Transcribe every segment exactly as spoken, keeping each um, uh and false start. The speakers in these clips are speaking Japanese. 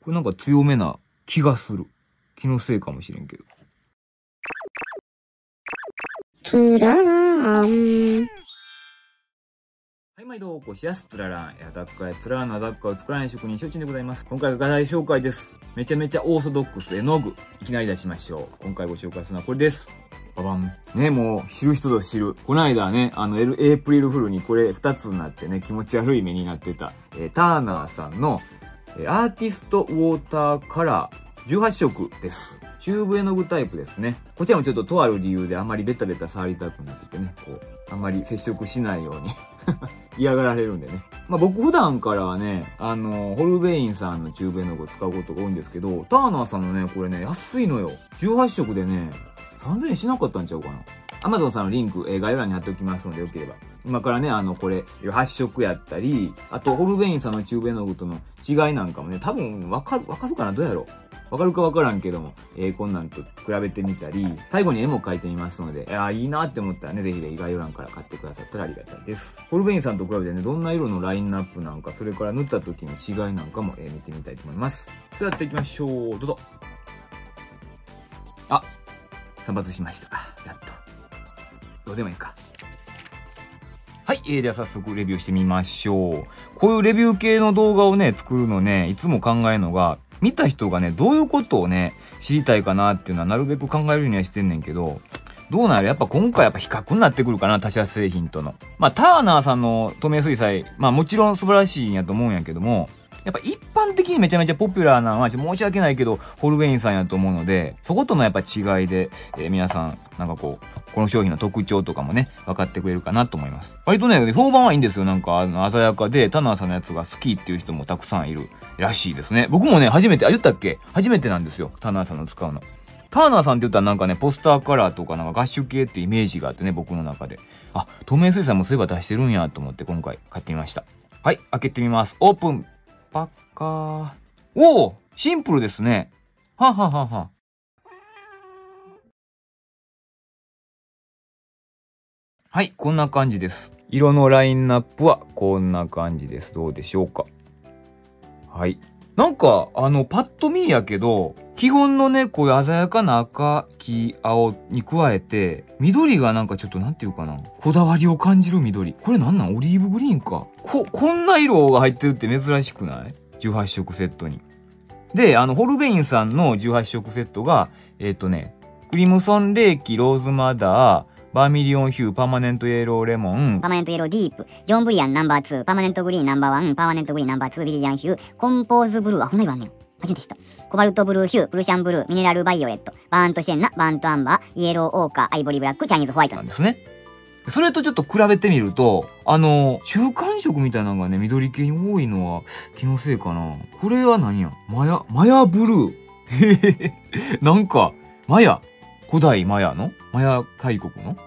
これなんか強めな気がする。気のせいかもしれんけど。 つららーん。 はい、毎度、こしやすつららん。アタッカーやつららんのアタッカーを作らない職人、承知でございます。今回は画題紹介です。めちゃめちゃオーソドックス絵の具。いきなり出しましょう。今回ご紹介するのはこれです。ババン。ね、もう、知る人ぞ知る。この間ね、あの、エル、エイプリルフールにこれふたつになってね、気持ち悪い目になってた、えー、ターナーさんの、えー、アーティストウォーターカラーじゅうはっしょくです。チューブ絵の具タイプですね。こちらもちょっととある理由であまりベタベタ触りたくなっててね、こう、あんまり接触しないように嫌がられるんでね。まあ僕普段からはね、あの、ホルベインさんのチューブ絵の具を使うことが多いんですけど、ターナーさんのね、これね、安いのよ。じゅうはっしょくでね、さんぜんえんしなかったんちゃうかな。アマゾンさんのリンク、えー、概要欄に貼っておきますので、よければ。今からね、あの、これ、はっしょくやったり、あと、ホルベインさんのチューブ絵の具との違いなんかもね、多分、わかる、わかるかなどうやろうわかるかわからんけども、えー、こんなんと比べてみたり、最後に絵も描いてみますので、ああ、いいなって思ったらね、ぜひぜひ概要欄から買ってくださったらありがたいです。ホルベインさんと比べてね、どんな色のラインナップなんか、それから塗った時の違いなんかも、えー、見てみたいと思います。ではやっていきましょう。どうぞ。あ、散髪しました。やっと。どうでもいいか。はい。えー、では早速レビューしてみましょう。こういうレビュー系の動画をね、作るのね、いつも考えるのが、見た人がね、どういうことをね、知りたいかなっていうのはなるべく考えるようにはしてんねんけど、どうなるやっぱ今回やっぱ比較になってくるかな、他社製品との。まあ、ターナーさんの透明水彩、まあもちろん素晴らしいんやと思うんやけども、やっぱ一般的にめちゃめちゃポピュラーなのは、ちょっと申し訳ないけど、ホルベインさんやと思うので、そことのやっぱ違いで、えー、皆さん、なんかこう、この商品の特徴とかもね、分かってくれるかなと思います。割とね、評判はいいんですよ。なんか、あの、鮮やかで、ターナーさんのやつが好きっていう人もたくさんいるらしいですね。僕もね、初めて、あ、言ったっけ初めてなんですよ。ターナーさんの使うの。ターナーさんって言ったらなんかね、ポスターカラーとかなんかガッシュ系ってイメージがあってね、僕の中で。あ、透明水彩もそういえば出してるんやと思って今回買ってみました。はい、開けてみます。オープン。パッカー。おーシンプルですね。はははは。はい、こんな感じです。色のラインナップはこんな感じです。どうでしょうか。はい。なんか、あの、パッと見やけど、基本のね、こういう鮮やかな赤、黄、青に加えて、緑がなんかちょっとなんていうかな。こだわりを感じる緑。これなんなんオリーブグリーンか。こ、こんな色が入ってるって珍しくない ?じゅうはっしょくセットに。で、あの、ホルベインさんのじゅうはっしょくセットが、えっとね、クリムソンレーキ、ローズマダー、バーミリオンヒュー、パーマネントイエローレモン、 パーマネントイエローディープ、ジョンブリアンナンバーツー、パーマネントグリーンナンバーワン、パーマネントグリーンナンバーツー、ビリジャンヒュー、コンポーズブルー、あ、こんな色あんねん。初めて知った。コバルトブルーヒュー、プルシャンブルー、ミネラルバイオレット、バーントシェンナ、バーントアンバー、イエローオーカー、アイボリーブラック、チャイニーズホワイトなんですね。それとちょっと比べてみると、あの、中間色みたいなのがね、緑系に多いのは気のせいかな。これは何やマヤ、マヤブルー。へへへ。なんか、マヤ。古代マヤのマヤ大国の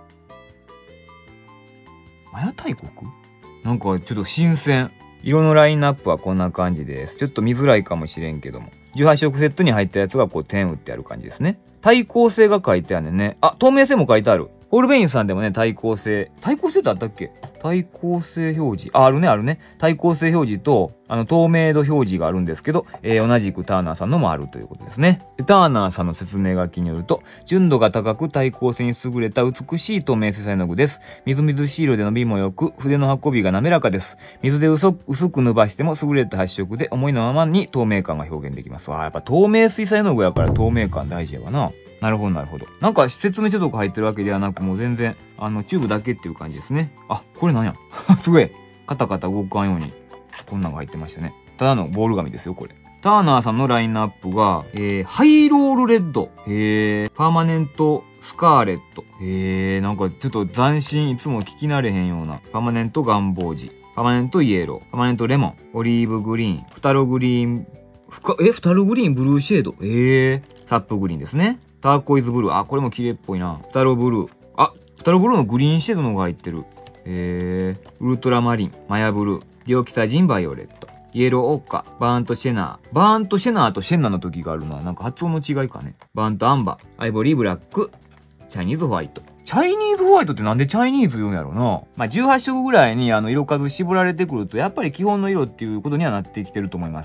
マヤ大国なんかちょっと新鮮。色のラインナップはこんな感じです。ちょっと見づらいかもしれんけども。じゅうはっしょくセットに入ったやつがこう点打ってある感じですね。対抗性が書いてあるねんね。あ、透明性も書いてある。ホルベインさんでもね、対抗性。対抗性ってあったっけ対抗性表示。あ、あるね、あるね。対抗性表示と、あの、透明度表示があるんですけど、えー、同じくターナーさんのもあるということですね。ターナーさんの説明書きによると、純度が高く対抗性に優れた美しい透明水彩の具です。みずみずしい色で伸びも良く、筆の運びが滑らかです。水で薄く、薄く伸ばしても優れた発色で思いのままに透明感が表現できます。あ、やっぱ透明水彩の具やから透明感大事やわな。なるほど、なるほど。なんか説明書とか入ってるわけではなく、もう全然、あの、チューブだけっていう感じですね。あ、これなんやすごい。カタカタ動かんように、こんなんが入ってましたね。ただのボール紙ですよ、これ。ターナーさんのラインナップが、えー、ハイロールレッド。えー、パーマネントスカーレット。えー、なんかちょっと斬新、いつも聞き慣れへんような。パーマネントガンボージ。パーマネントイエロー。パーマネントレモン。オリーブグリーン。フタログリーン、ふか、え、フタログリーンブルーシェード。えー、サップグリーンですね。ターコイズブルー。あ、これも綺麗っぽいな。フタロブルー。あ、フタロブルーのグリーンシェードの方が入ってる。えー、ウルトラマリン、マヤブルー、ディオキサジンバイオレット、イエローオッカ、バーントシェナー。バーントシェナーとシェンナーの時があるのはなんか発音の違いかね。バーントアンバー、アイボリーブラック、チャイニーズホワイト。チャイニーズホワイトってなんでチャイニーズ言うんやろな。まあ、じゅうはっしょくぐらいにあの色数絞られてくると、やっぱり基本の色っていうことにはなってきてると思います。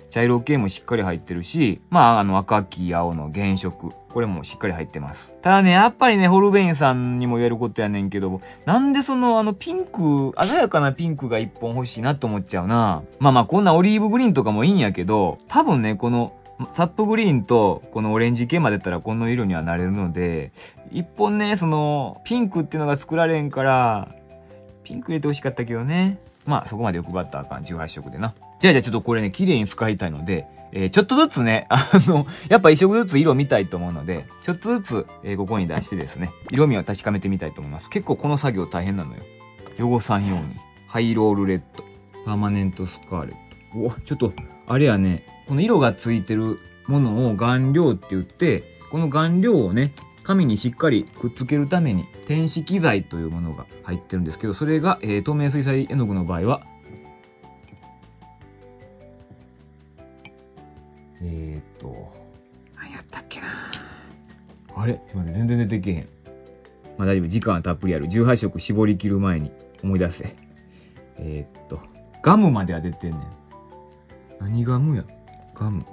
茶色系もしっかり入ってるし、まあ、あの、赤黄青の原色。これもしっかり入ってます。ただね、やっぱりね、ホルベインさんにも言えることやねんけど、なんでその、あの、ピンク、鮮やかなピンクが一本欲しいなと思っちゃうな。まあまあ、こんなオリーブグリーンとかもいいんやけど、多分ね、この、サップグリーンと、このオレンジ系までやったらこの色にはなれるので、一本ね、その、ピンクっていうのが作られんから、ピンク入れて欲しかったけどね。まあ、そこまで欲張ったらあかん。じゅうはち色でな。じゃあじゃあちょっとこれね、綺麗に使いたいので、えー、ちょっとずつね、あの、やっぱ一色ずつ色見たいと思うので、ちょっとずつ、えー、ここに出してですね、色味を確かめてみたいと思います。結構この作業大変なのよ。汚さんように。ハイロールレッド。パーマネントスカーレット。お、ちょっと、あれやね、この色がついてるものを顔料って言って、この顔料をね、紙にしっかりくっつけるために、転色剤というものが入ってるんですけど、それが、えー、透明水彩絵の具の場合は、えーっと、何やったっけな。あれちょっと待って、全然出てけへん。まあ大丈夫、時間はたっぷりある。じゅうはち色絞り切る前に思い出せ。えーっと、ガムまでは出てんねん。何ガムやガム。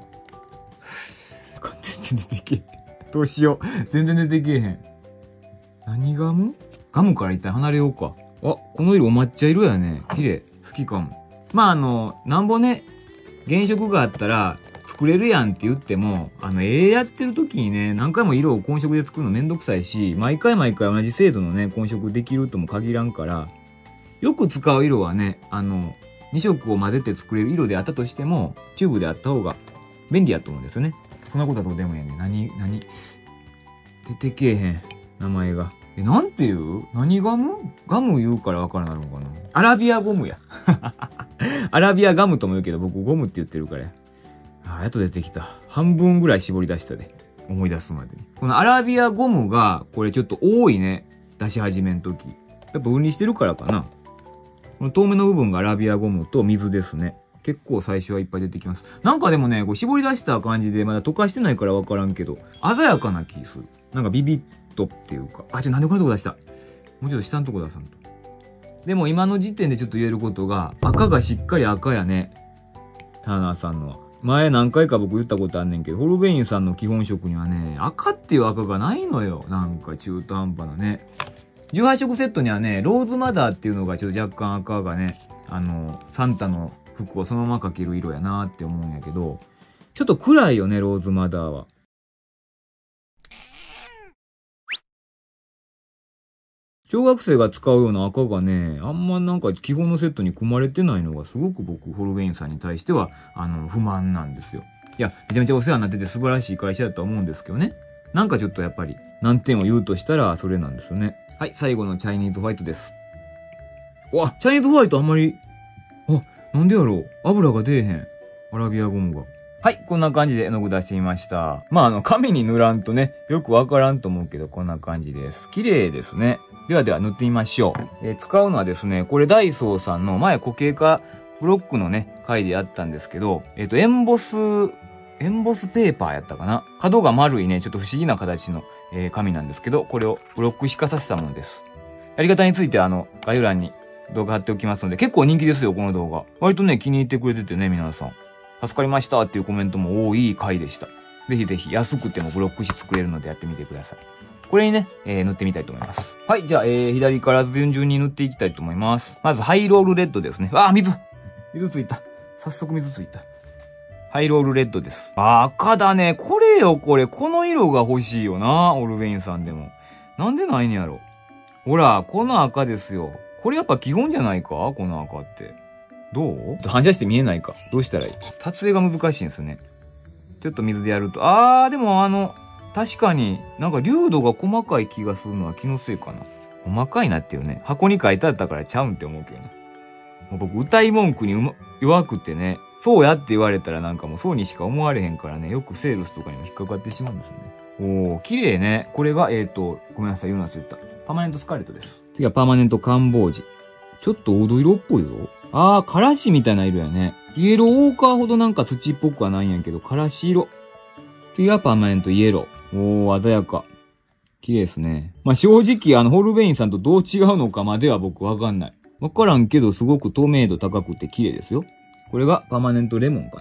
全然出てけへん。どうしよう。全然出てけへん。何ガム？ガムから一旦離れようか。あ、この色お抹茶色やね。綺麗。好きかも。まああの、なんぼね、原色があったら、作れるやんって言っても、あの、絵やってる時にね、何回も色を混色で作るのめんどくさいし、毎回毎回同じ精度のね、混色できるとも限らんから、よく使う色はね、あの、に色を混ぜて作れる色であったとしても、チューブであった方が便利やと思うんですよね。そんなことはどうでもいいね。何、何出てけえへん。名前が。え、なんて言う？何ガム？ガム言うからわからなるのかな。アラビアゴムや。アラビアガムとも言うけど、僕ゴムって言ってるからや。あ、やっと出てきた。半分ぐらい絞り出したで。思い出すまでに。このアラビアゴムが、これちょっと多いね。出し始めんとき。やっぱ分離してるからかな。この透明の部分がアラビアゴムと水ですね。結構最初はいっぱい出てきます。なんかでもね、こう絞り出した感じでまだ溶かしてないからわからんけど、鮮やかな気する。なんかビビッとっていうか。あ、じゃあなんでこんなとこ出した？もうちょっと下のとこ出さんと。でも今の時点でちょっと言えることが、赤がしっかり赤やね。ターナーさんのは。前何回か僕言ったことあんねんけど、ホルベインさんの基本色にはね、赤っていう赤がないのよ。なんか中途半端なね。じゅうはち色セットにはね、ローズマダーっていうのがちょっと若干赤がね、あの、サンタの服をそのまま描ける色やなーって思うんやけど、ちょっと暗いよね、ローズマダーは。小学生が使うような赤がね、あんまなんか基本のセットに組まれてないのがすごく僕、ホルベインさんに対しては、あの、不満なんですよ。いや、めちゃめちゃお世話になってて素晴らしい会社だと思うんですけどね。なんかちょっとやっぱり、難点を言うとしたらそれなんですよね。はい、最後のチャイニーズホワイトです。わ、チャイニーズホワイトあんまり、あ、なんでやろう。油が出えへん。アラビアゴムが。はい、こんな感じで絵の具出してみました。まあ、あの、紙に塗らんとね、よくわからんと思うけど、こんな感じです。綺麗ですね。ではでは塗ってみましょう。えー、使うのはですね、これダイソーさんの前固形化ブロックのね、回でやったんですけど、えっと、エンボス、エンボスペーパーやったかな。角が丸いね、ちょっと不思議な形の、えー、紙なんですけど、これをブロック式化させたものです。やり方については、あの、概要欄に動画貼っておきますので、結構人気ですよ、この動画。割とね、気に入ってくれててね、皆さん。助かりましたっていうコメントも多い回でした。ぜひぜひ安くてもブロック紙作れるのでやってみてください。これにね、えー、塗ってみたいと思います。はい、じゃあ、えー、左から順々に塗っていきたいと思います。まず、ハイロールレッドですね。あー、水水ついた。早速水ついた。ハイロールレッドです。あー、赤だね。これよ、これ。この色が欲しいよな、オルベインさんでも。なんでないんやろ。ほら、この赤ですよ。これやっぱ基本じゃないか？この赤って。どう？反射して見えないか。どうしたらいい？撮影が難しいんですよね。ちょっと水でやると。あー、でもあの、確かになんか粒度が細かい気がするのは気のせいかな。細かいなっていうね。箱に書いてあったからちゃうんって思うけどね。もう僕、歌い文句にうま、弱くてね。そうやって言われたらなんかもうそうにしか思われへんからね。よくセールスとかにも引っかかってしまうんですよね。おー、綺麗ね。これが、えーと、ごめんなさい、言うの忘れた。パーマネントスカーレットです。次はパーマネントカンボージ。ちょっと黄土色っぽいぞ。あー、からしみたいな色やね。イエローウォーカーほどなんか土っぽくはないんやけど、からし色。次はパーマネントイエロー。おー、鮮やか。綺麗ですね。まあ、正直、あの、ホルベインさんとどう違うのかまでは僕わかんない。わからんけど、すごく透明度高くて綺麗ですよ。これがパーマネントレモンかな。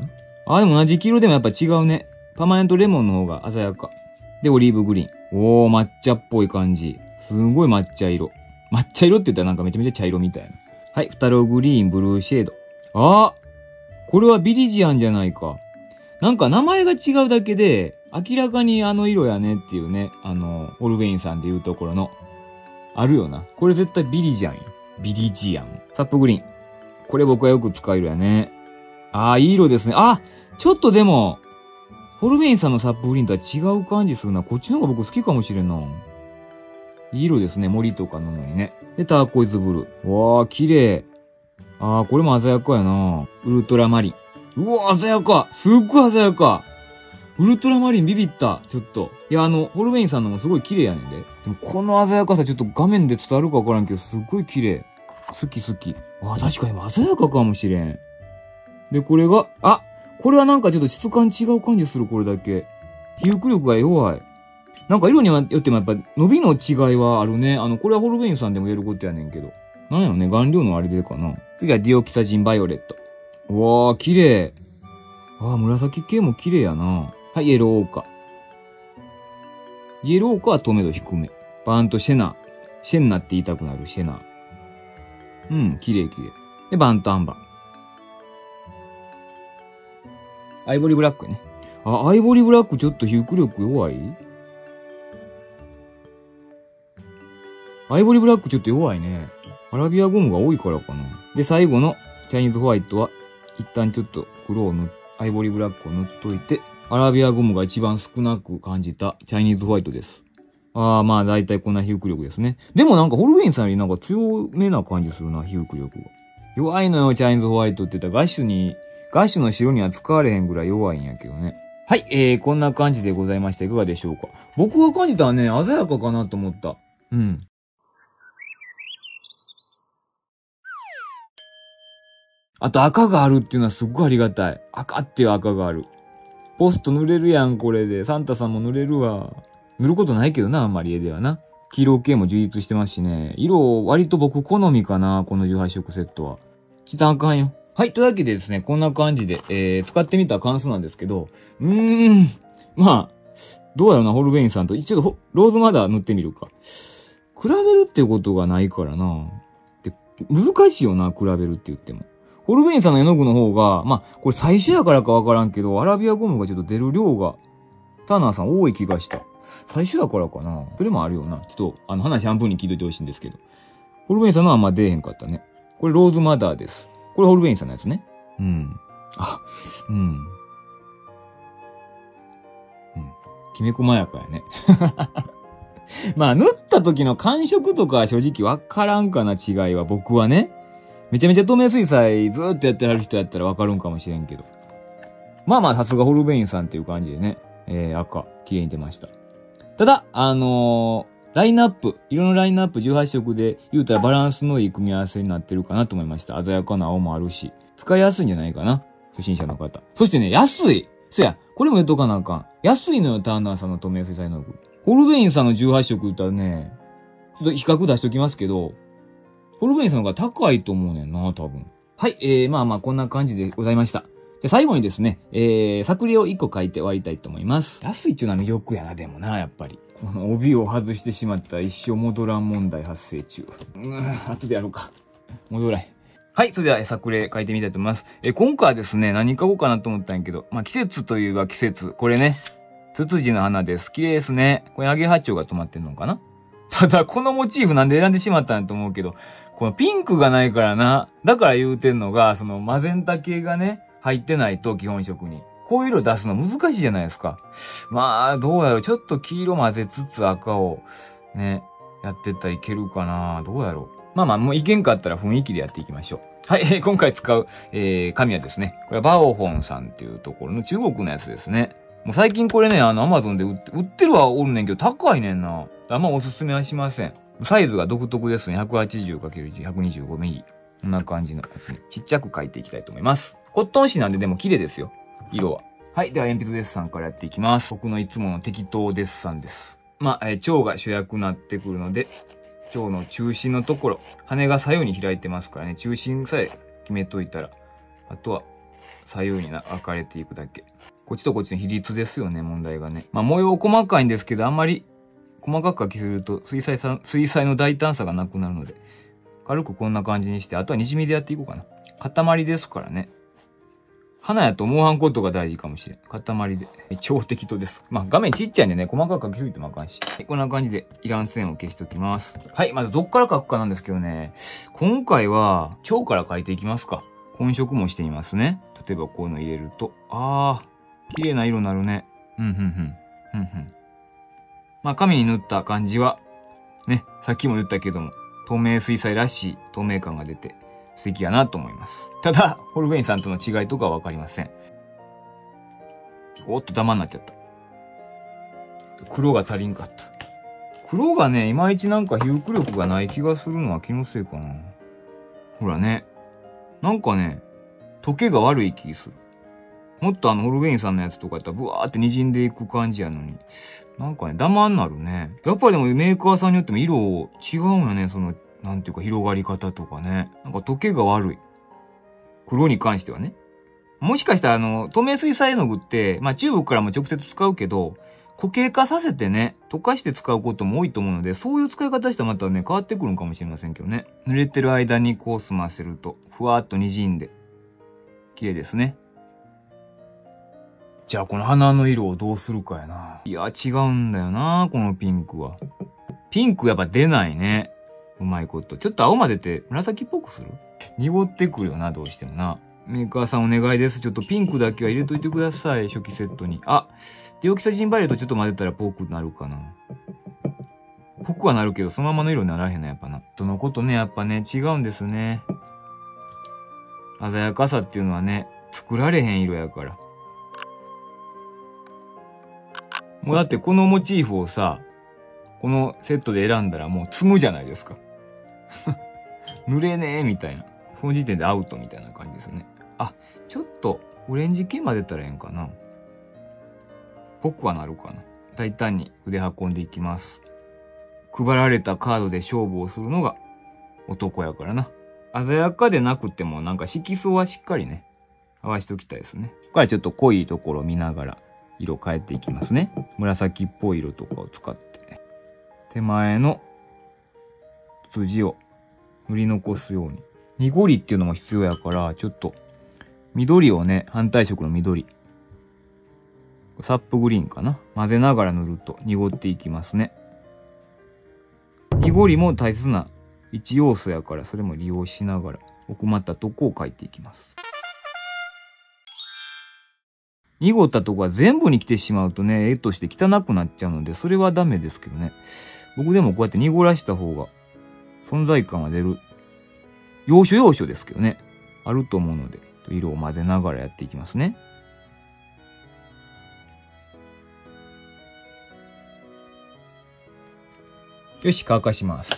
あ、でも同じ黄色でもやっぱ違うね。パーマネントレモンの方が鮮やか。で、オリーブグリーン。おー、抹茶っぽい感じ。すんごい抹茶色。抹茶色って言ったらなんかめちゃめちゃ茶色みたいな。はい、フタログリーン、ブルーシェード。あー、これはビリジアンじゃないか。なんか名前が違うだけで、明らかにあの色やねっていうね、あの、オルベインさんで言うところの、あるよな。これ絶対ビリジアンよ。ビリジアン。サップグリーン。これ僕はよく使う色やね。あー、いい色ですね。あ、ちょっとでも、ホルベインさんのサップグリーンとは違う感じするな。こっちの方が僕好きかもしれんな。いい色ですね。森とかののにね。で、ターコイズブルー。わー、綺麗。あー、これも鮮やかやな。ウルトラマリン。うわー、鮮やか。すっごい鮮やか。ウルトラマリンビビった。ちょっと。いや、あの、ホルベインさんのもすごい綺麗やねんで。でもこの鮮やかさちょっと画面で伝わるかわからんけど、すっごい綺麗。好き好き。あ、確かに鮮やかかもしれん。で、これが、あ、これはなんかちょっと質感違う感じする、これだけ。皮膚力が弱い。なんか色によってもやっぱ伸びの違いはあるね。あの、これはホルベインさんでも言えることやねんけど。なんやろね、顔料のあれでかな。次はディオキサジンバイオレット。うわー、綺麗。あー、紫系も綺麗やな。はい、イエローオーカ。イエローオーカは透明度低め。バーンとシェナ。シェンナって言いたくなるシェナ。うん、綺麗綺麗。で、バンとアンバー。アイボリーブラックね。あ、アイボリーブラックちょっと皮膚力弱い？アイボリーブラックちょっと弱いね。アラビアゴムが多いからかな。で、最後のチャイニーズホワイトは、一旦ちょっと黒を塗っ、アイボリーブラックを塗っといて、アラビアゴムが一番少なく感じたチャイニーズホワイトです。ああ、まあ大体こんな皮膚力ですね。でもなんかホルベインさんよりなんか強めな感じするな、皮膚力が。弱いのよ、チャイニーズホワイトって言ったらガッシュに、ガッシュの白には使われへんぐらい弱いんやけどね。はい、えー、こんな感じでございました。いかがでしょうか。僕が感じたらね、鮮やかかなと思った。うん。あと赤があるっていうのはすっごいありがたい。赤っていう赤がある。ポスト塗れるやん、これで。サンタさんも塗れるわ。塗ることないけどな、あんまり絵ではな。黄色系も充実してますしね。色、割と僕好みかな、このじゅうはち色セットは。チタンあかんよ。はい、というわけでですね、こんな感じで、えー、使ってみた感想なんですけど、うーん、まあ、どうやろうな、ホルベインさんと、一応、ローズマダー塗ってみるか。比べるってことがないからな。で、難しいよな、比べるって言っても。ホルベインさんの絵の具の方が、まあ、これ最初やからかわからんけど、アラビアゴムがちょっと出る量が、ターナーさん多い気がした。最初やからかな。それもあるよな。ちょっと、あの、話半分に聞いといてほしいんですけど。ホルベインさんのはあんま出えへんかったね。これローズマダーです。これホルベインさんのやつね。うん。あ、うん。うん。きめ細やかやね。まあ、塗った時の感触とかは正直わからんかな、違いは。僕はね。めちゃめちゃ透明水彩ずーっとやってられる人やったらわかるんかもしれんけど。まあまあ、さすがホルベインさんっていう感じでね。えー、赤、綺麗に出ました。ただ、あのー、ラインナップ、色のラインナップじゅうはち色で言うたらバランスのいい組み合わせになってるかなと思いました。鮮やかな青もあるし。使いやすいんじゃないかな。初心者の方。そしてね、安い。そや、これも言っとかなあかん。安いのよ、ターナーさんの透明水彩の具。ホルベインさんのじゅうはち色言ったらね、ちょっと比較出しときますけど、ホルベインさんの方が高いと思うねんな、多分。はい、えー、まあまあこんな感じでございました。で、最後にですね、えー、作例をいっこ書いて終わりたいと思います。安いっていうのは魅力やな、でもな、やっぱり。この帯を外してしまったら一生戻らん問題発生中。うーん、後でやろうか。戻らへん。はい、それでは作例書いてみたいと思います。え、今回はですね、何書こうかなと思ったんやけど、まあ季節といえば季節。これね、ツツジの花です。綺麗ですね。これアゲハチョウが止まってんのかな？ただ、このモチーフなんで選んでしまったんやと思うけど、このピンクがないからな。だから言うてんのが、そのマゼンタ系がね、入ってないと基本色に。こういう色出すの難しいじゃないですか。まあ、どうやろう。ちょっと黄色混ぜつつ赤をね、やってったらいけるかな。どうやろう。まあまあ、もういけんかったら雰囲気でやっていきましょう。はい、今回使う、えー、紙はですね、これはバオホンさんっていうところの中国のやつですね。もう最近これね、あの、アマゾンで売って、売ってるはおるねんけど、高いねんな。あんまおすすめはしません。サイズが独特ですね。ひゃくはちじゅうかけるひゃくにじゅうごミリ。こんな感じのやつにちっちゃく描いていきたいと思います。コットン紙なんででも綺麗ですよ。色は。はい。では、鉛筆デッサンからやっていきます。僕のいつもの適当デッサンです。まあ、えー、蝶が主役になってくるので、蝶の中心のところ、羽が左右に開いてますからね、中心さえ決めといたら、あとは、 左右にな分かれていくだけ。こっちとこっちの比率ですよね、問題がね。まあ模様細かいんですけど、あんまり細かく描きすぎると水彩さ、水彩の大胆さがなくなるので、軽くこんな感じにして、あとは滲みでやっていこうかな。塊ですからね。花やと思わんことが大事かもしれん。塊で。超適当です。まあ画面ちっちゃいんでね、細かく描きすぎてもあかんし。はい、こんな感じでいらん線を消しておきます。はい、まずどっから描くかなんですけどね。今回は、蝶から描いていきますか。混色もしてみますね。例えばこういうの入れると、あー、綺麗な色になるね。うん、うん、うん。うん、うん。まあ紙に塗った感じは、ね、さっきも言ったけども、透明水彩らしい透明感が出て、素敵やなと思います。ただ、ホルベインさんとの違いとかはわかりません。おっと、ダマになっちゃった。黒が足りんかった。黒がね、いまいちなんか被覆力がない気がするのは気のせいかな。ほらね。なんかね、溶けが悪い気する。もっとあの、ホルベインさんのやつとかやったらブワーって滲んでいく感じやのに。なんかね、ダマになるね。やっぱりでもメーカーさんによっても色違うんよね、その、なんていうか広がり方とかね。なんか溶けが悪い。黒に関してはね。もしかしたらあの、透明水彩絵の具って、まあチューブからも直接使うけど、固形化させてね、溶かして使うことも多いと思うので、そういう使い方したらまたね、変わってくるんかもしれませんけどね。濡れてる間にこう済ませると、ふわーっと滲んで、綺麗ですね。じゃあこの花の色をどうするかやな。いや、違うんだよな、このピンクは。ピンクやっぱ出ないね。うまいこと。ちょっと青までて紫っぽくする？濁ってくるよな、どうしてもな。メーカーさんお願いです。ちょっとピンクだけは入れといてください。初期セットに。あ、デオキサジンバイレットちょっと混ぜたらぽくなるかな。ぽくはなるけど、そのままの色にならへんな、やっぱな。とのことね、やっぱね、違うんですね。鮮やかさっていうのはね、作られへん色やから。もうだってこのモチーフをさ、このセットで選んだらもう積むじゃないですか。濡れねえみたいな。その時点でアウトみたいな感じですね。あ、ちょっとオレンジ系混ぜたらええんかな。ぽくはなるかな。大胆に筆運んでいきます。配られたカードで勝負をするのが男やからな。鮮やかでなくてもなんか色素はしっかりね、合わせておきたいですね。ここからちょっと濃いところを見ながら色変えていきますね。紫っぽい色とかを使って。手前の筋を塗り残すように。濁りっていうのも必要やから、ちょっと緑をね、反対色の緑。サップグリーンかな。混ぜながら塗ると濁っていきますね。濁りも大切な一要素やから、それも利用しながら奥まったとこを描いていきます。濁ったとこが全部に来てしまうとね、絵として汚くなっちゃうので、それはダメですけどね。僕でもこうやって濁らした方が存在感は出る。要所要所ですけどね。あると思うので、色を混ぜながらやっていきますね。よし、乾かします。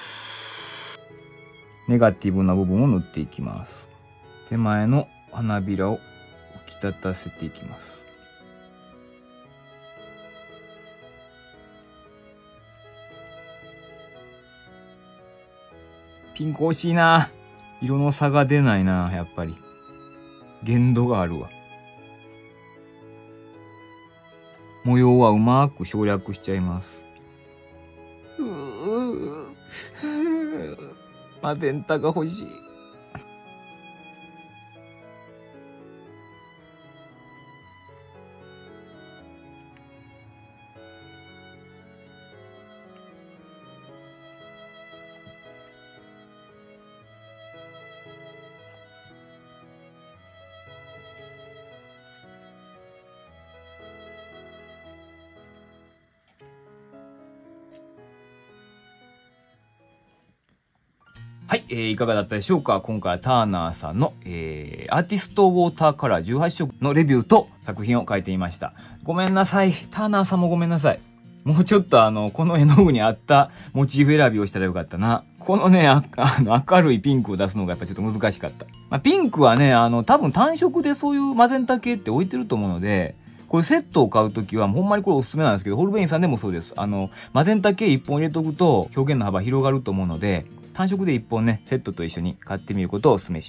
ネガティブな部分を塗っていきます。手前の花びらを浮き立たせていきます。ピンク惜しいな。色の差が出ないな、やっぱり。限度があるわ。模様はうまく省略しちゃいます。うーマゼンタが欲しい。はい、えー、いかがだったでしょうか。今回はターナーさんの、えー、アーティストウォーターカラーじゅうはっしょくのレビューと作品を書いてみました。ごめんなさい。ターナーさんもごめんなさい。もうちょっとあの、この絵の具に合ったモチーフ選びをしたらよかったな。このね、ああの明るいピンクを出すのがやっぱちょっと難しかった。まあ、ピンクはね、あの、多分単色でそういうマゼンタ系って置いてると思うので、これセットを買うときはほんまにこれおすすめなんですけど、ホルベインさんでもそうです。あの、マゼンタ系いっぽん入れとくと表現の幅広がると思うので、単色でいっぽんね、セットと一緒に買ってみることをお勧めします。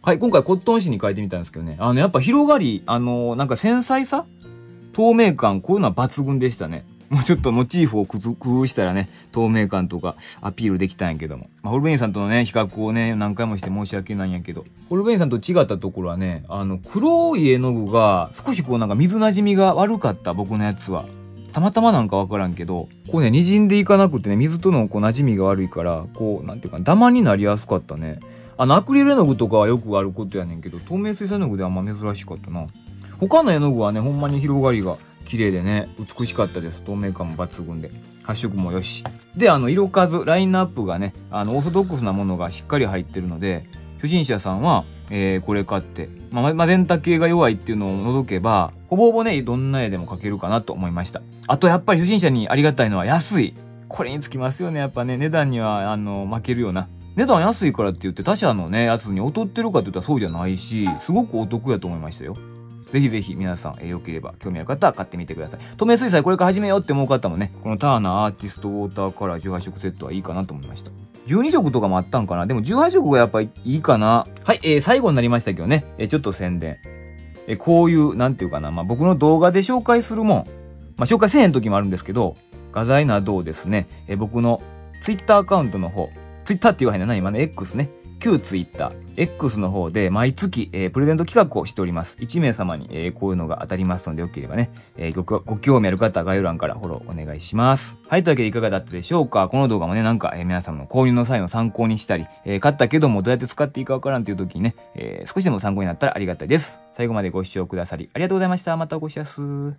はい、今回コットン紙に書いてみたんですけどね。あの、やっぱ広がり、あの、なんか繊細さ透明感、こういうのは抜群でしたね。もうちょっとモチーフを工夫したらね、透明感とかアピールできたんやけども。まあ、ホルベインさんとのね、比較をね、何回もして申し訳ないんやけど、ホルベインさんと違ったところはね、あの、黒い絵の具が少しこうなんか水馴染みが悪かった、僕のやつは。たまたまなんかわからんけど、こうね、滲んでいかなくてね、水とのこう馴染みが悪いから、こう、なんていうか、ダマになりやすかったね。あの、アクリル絵の具とかはよくあることやねんけど、透明水彩絵の具であんま珍しかったな。他の絵の具はね、ほんまに広がりが綺麗でね、美しかったです。透明感も抜群で。発色もよし。で、あの、色数、ラインナップがね、あの、オーソドックスなものがしっかり入ってるので、初心者さんは、えー、これ買って、まあ、マゼンタ系が弱いっていうのを除けば、ほぼほぼね、どんな絵でも描けるかなと思いました。あと、やっぱり初心者にありがたいのは安い。これにつきますよね。やっぱね、値段には、あの、負けるよな。値段安いからって言って他社のね、やつに劣ってるかって言ったらそうじゃないし、すごくお得やと思いましたよ。ぜひぜひ皆さん、えー、よければ興味ある方は買ってみてください。透明水彩これから始めようって思う方もね、このターナーアーティストウォーターカラーじゅうはち色セットはいいかなと思いました。じゅうに色とかもあったんかな。でもじゅうはち色がやっぱいいかな。はい、えー、最後になりましたけどね、えー、ちょっと宣伝。えー、こういう、なんていうかな、まあ、僕の動画で紹介するもん、まあ、紹介せんえんの時もあるんですけど、画材などをですね、えー、僕のツイッターアカウントの方、ツイッターって言わへんねんな、今ね、X ね。旧ツイッター、X の方で毎月、えー、プレゼント企画をしております。いち名様に、えー、こういうのが当たりますので、よければね、えー、ご、ご興味ある方は概要欄からフォローお願いします。はい、というわけでいかがだったでしょうか。この動画もね、なんか、えー、皆様の購入の際の参考にしたり、えー、買ったけどもどうやって使っていいかわからんっていう時にね、えー、少しでも参考になったらありがたいです。最後までご視聴くださりありがとうございました。またお越しやす。う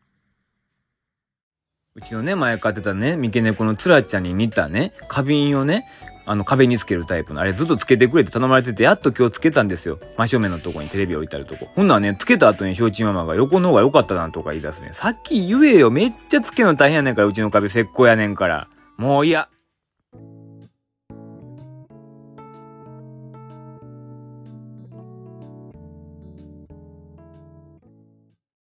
ちのね、前飼ってたね、三毛猫のつらちゃんに似たね、花瓶をね、あの壁につけるタイプの、あれずっとつけてくれって頼まれてて、やっと今日つけたんですよ。真正面のとこにテレビ置いてあるとこ。ほんならね、つけた後に承知ママが横の方が良かったなとか言い出すね。さっき言えよ、めっちゃつけるの大変やねんから、うちの壁石膏やねんから。もういや。